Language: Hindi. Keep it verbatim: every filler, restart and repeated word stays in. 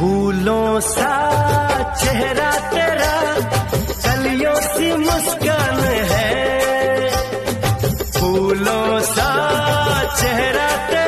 फूलों सा चेहरा तेरा, कलियों सी मुस्कान है। फूलों सा चेहरा तेरा,